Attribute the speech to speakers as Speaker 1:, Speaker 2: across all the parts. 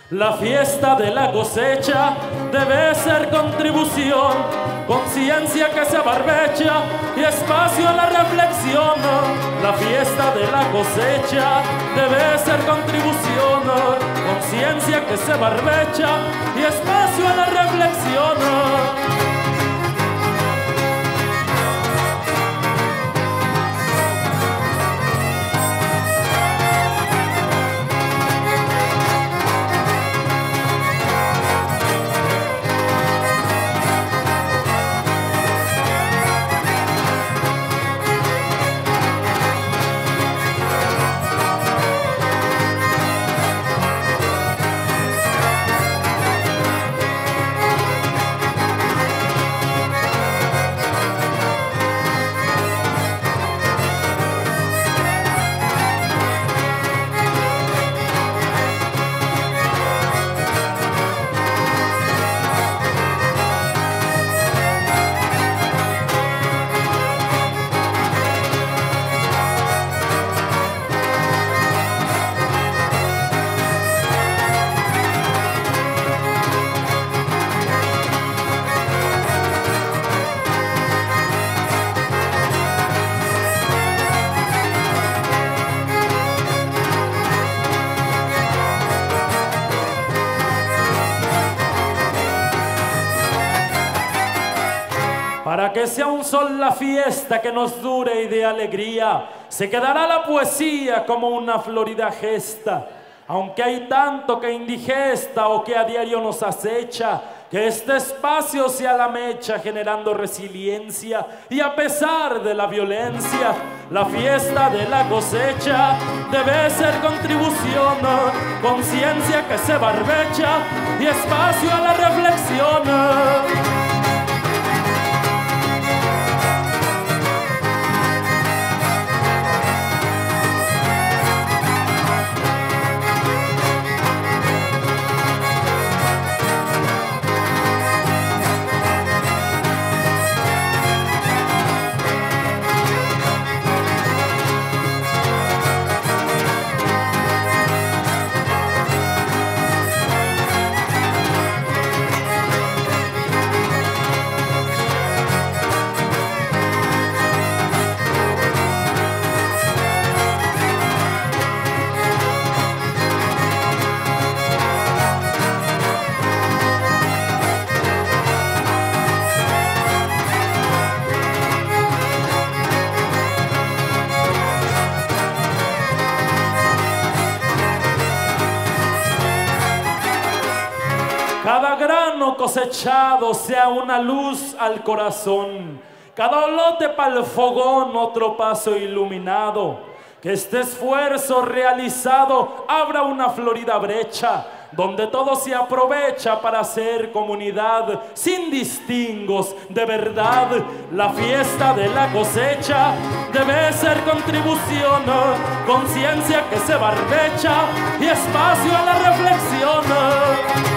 Speaker 1: La fiesta de la cosecha debe ser contribución, conciencia que se barbecha y espacio a la reflexión. La fiesta de la cosecha debe ser contribución, conciencia que se barbecha y espacio a la reflexión. Para que sea un sol la fiesta que nos dure y de alegría, se quedará la poesía como una florida gesta. Aunque hay tanto que indigesta o que a diario nos acecha, que este espacio sea la mecha generando resiliencia y a pesar de la violencia, la fiesta de la cosecha debe ser contribución, conciencia que se barbecha y espacio a la reflexión. Cada grano cosechado sea una luz al corazón, cada olote pa'l fogón otro paso iluminado. Que este esfuerzo realizado abra una florida brecha, donde todo se aprovecha para hacer comunidad sin distingos de verdad. La fiesta de la cosecha debe ser contribución, conciencia que se barbecha y espacio a la reflexión.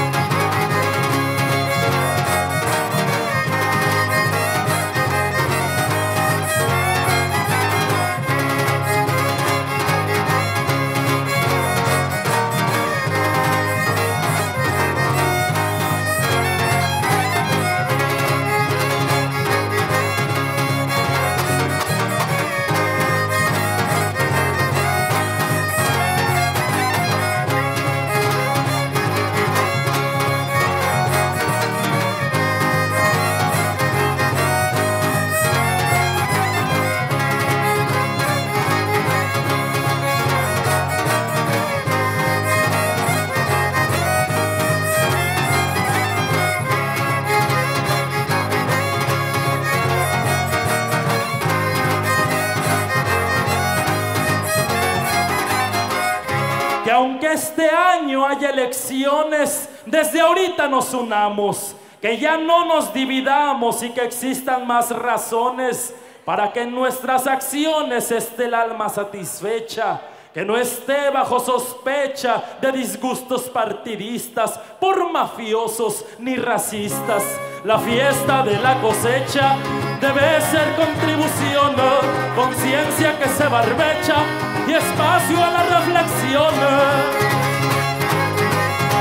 Speaker 1: Que aunque este año haya elecciones, desde ahorita nos unamos, que ya no nos dividamos y que existan más razones para que en nuestras acciones esté el alma satisfecha, que no esté bajo sospecha de disgustos partidistas por mafiosos ni racistas. La fiesta de la cosecha debe ser contribución, conciencia que se barbecha y espacio a la reflexión.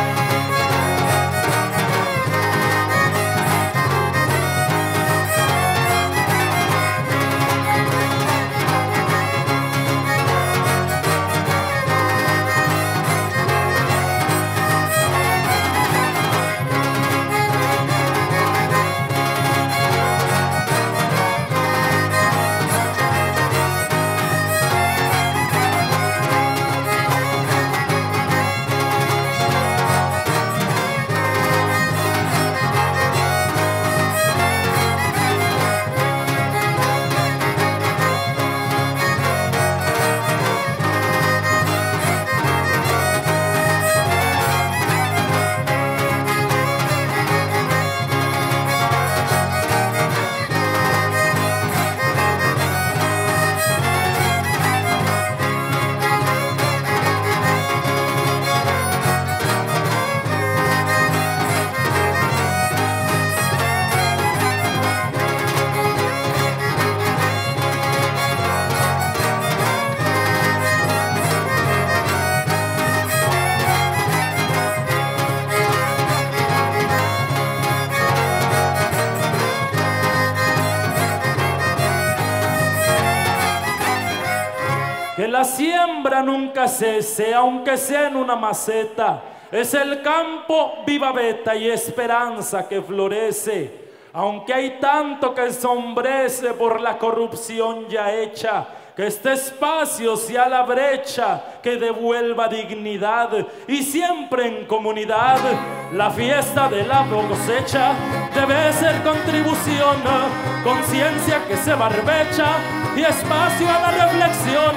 Speaker 1: Que la siembra nunca cese, aunque sea en una maceta. Es el campo viva veta y esperanza que florece. Aunque hay tanto que ensombrece por la corrupción ya hecha, que este espacio sea la brecha que devuelva dignidad. Y siempre en comunidad, la fiesta de la cosecha debe ser contribución, conciencia que se barbecha y espacio a la reflexión.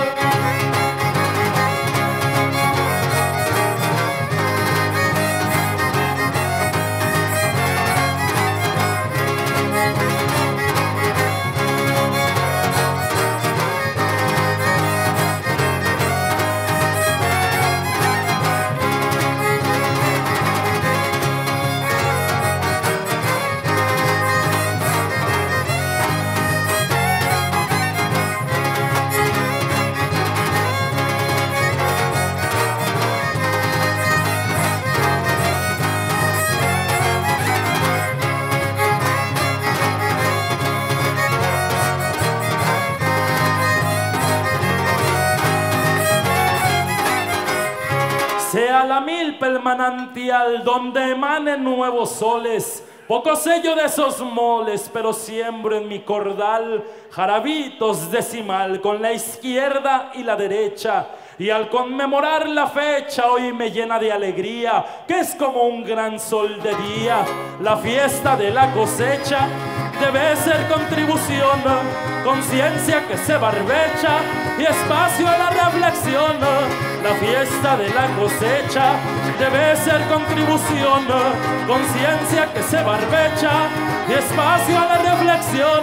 Speaker 1: Sea la milpa el manantial donde emanen nuevos soles. Poco sello de esos moles, pero siembro en mi cordal jarabitos decimal con la izquierda y la derecha. Y al conmemorar la fecha hoy me llena de alegría, que es como un gran sol de día. La fiesta de la cosecha debe ser contribución, conciencia que se barbecha y espacio a la reflexión. La fiesta de la cosecha debe ser contribución, conciencia que se barbecha y espacio a la reflexión.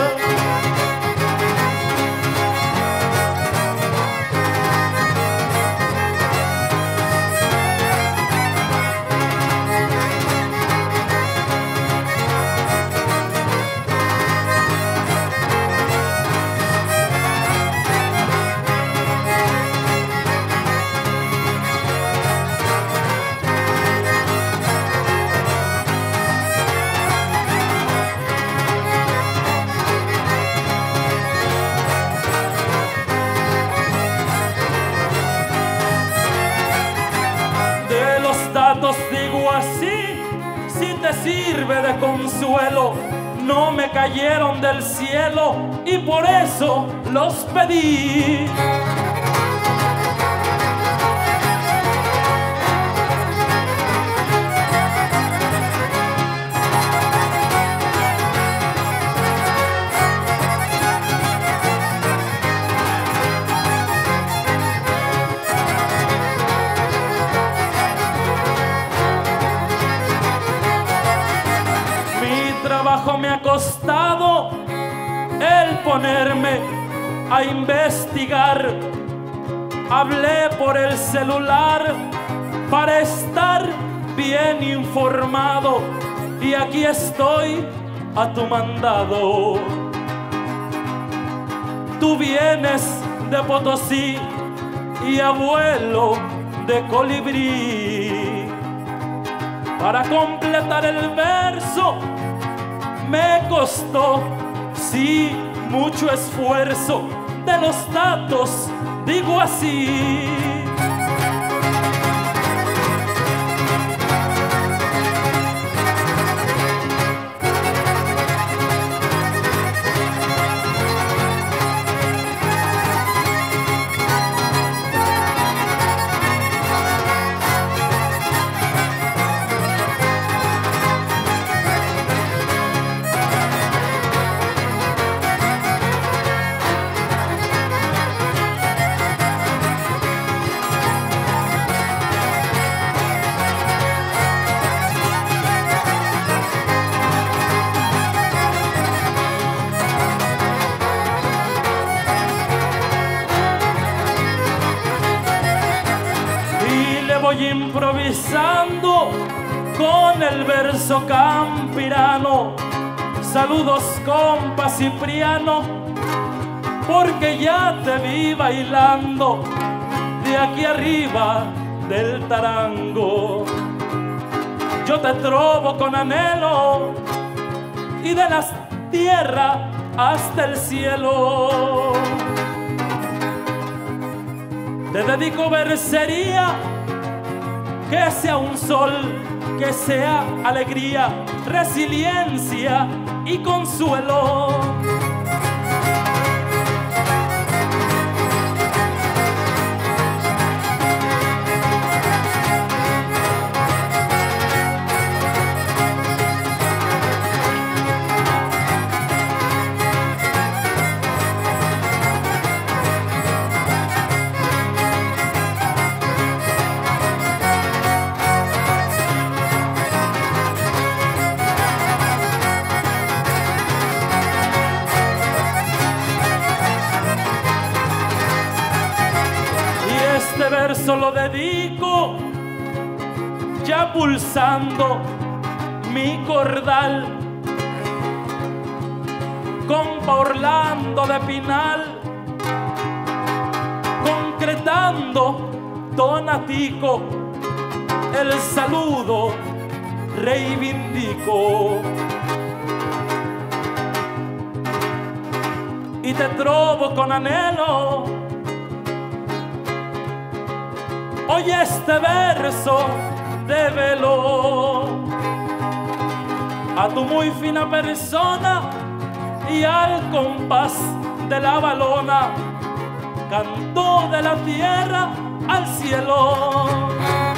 Speaker 1: Digo así, si te sirve de consuelo, no me cayeron del cielo y por eso los pedí. Me ha costado el ponerme a investigar. Hablé por el celular para estar bien informado y aquí estoy a tu mandado. Tú vienes de Potosí y abuelo de Colibrí. Para completar el verso me costó, sí, mucho esfuerzo. De los datos digo así. Voy improvisando con el verso campirano. Saludos compa Cipriano, porque ya te vi bailando de aquí arriba del tarango. Yo te trovo con anhelo y de la tierra hasta el cielo. Te dedico versería, que sea un sol, que sea alegría, resiliencia y consuelo. Este verso lo dedico ya pulsando mi cordal, compa Orlando de Pinal, concretando donatico, el saludo reivindico. Y te trovo con anhelo. Oye este verso, débelo a tu muy fina persona y al compás de la balona, canto de la tierra al cielo.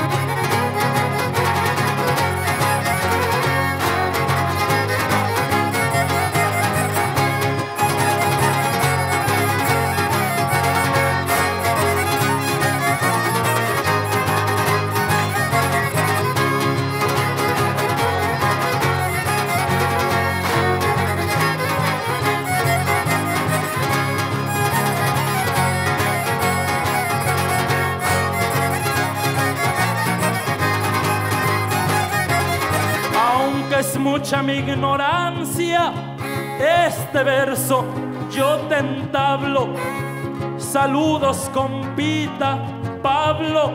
Speaker 1: Es mucha mi ignorancia, este verso yo te entablo. Saludos, compita Pablo.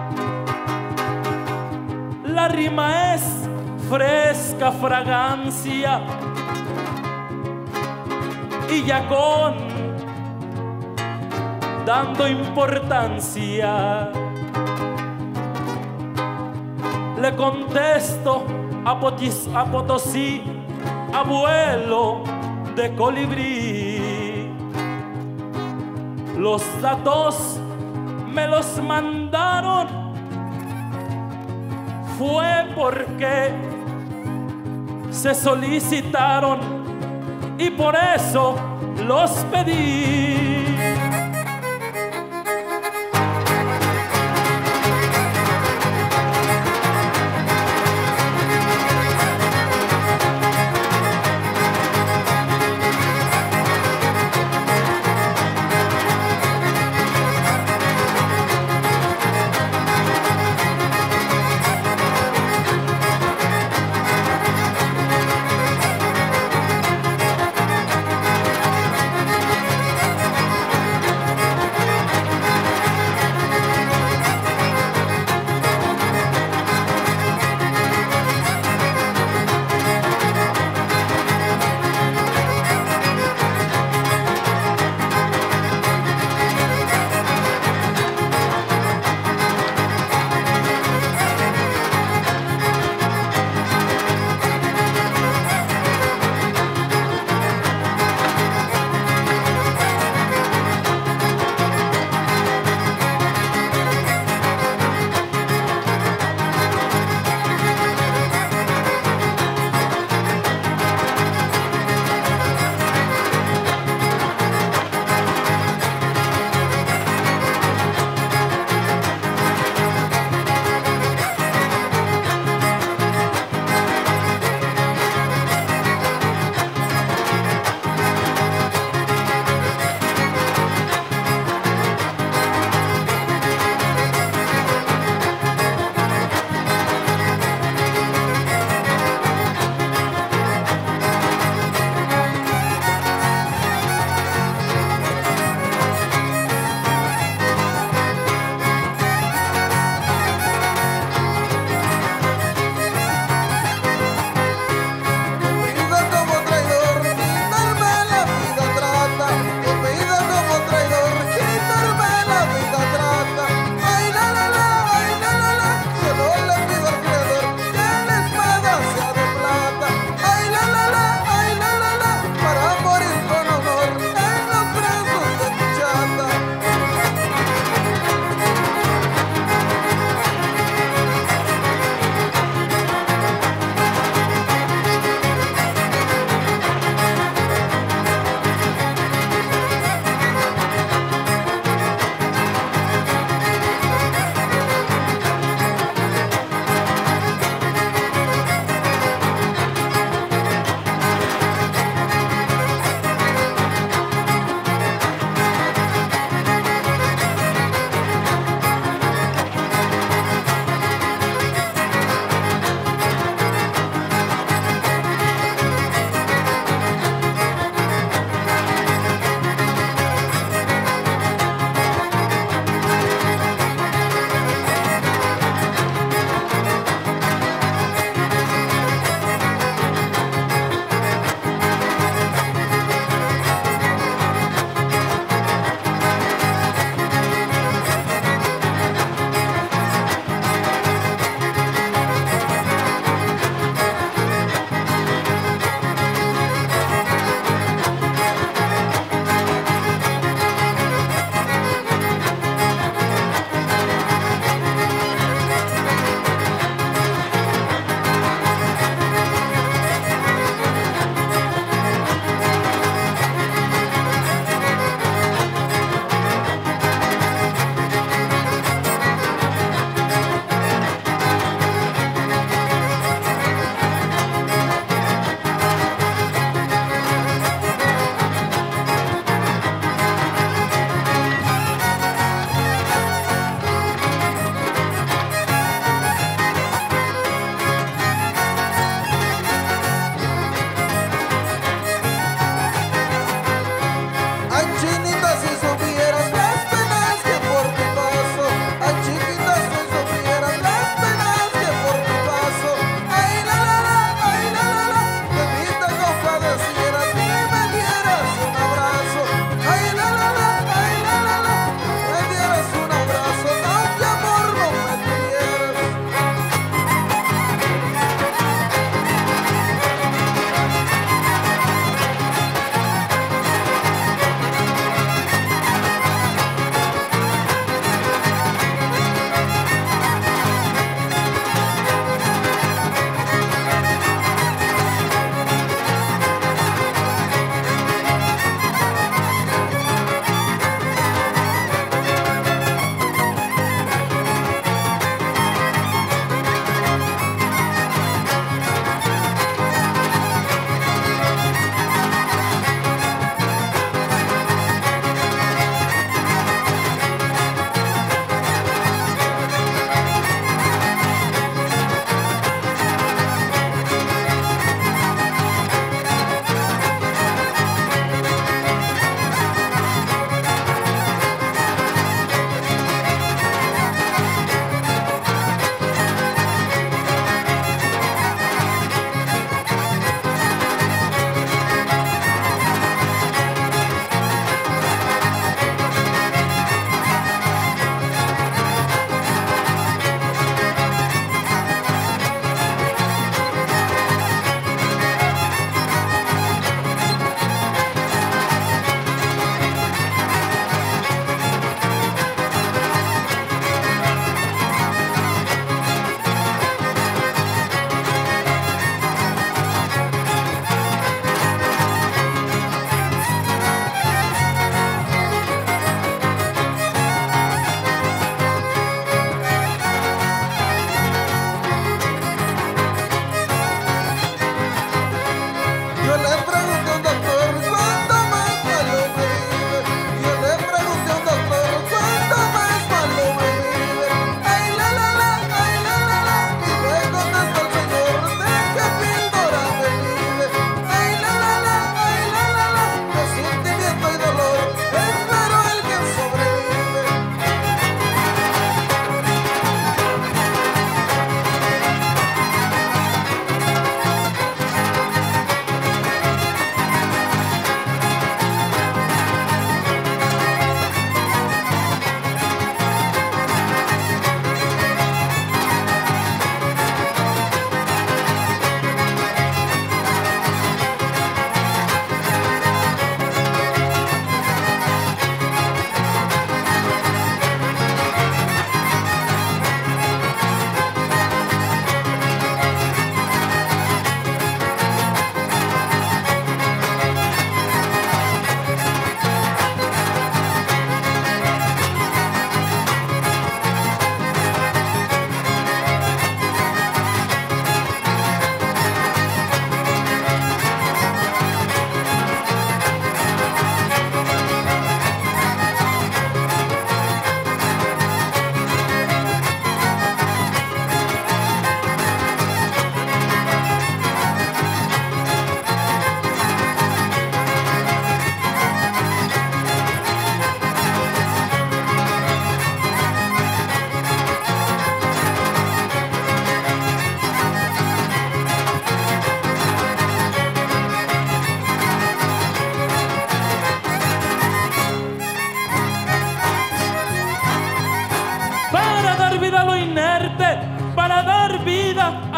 Speaker 1: La rima es fresca fragancia y ya con dando importancia le contesto a Potosí, abuelo de colibrí. Los datos me los mandaron, fue porque se solicitaron y por eso los pedí.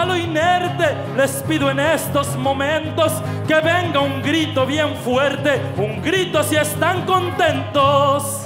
Speaker 1: a lo inerte, les pido en estos momentos que venga un grito bien fuerte, un grito si están contentos.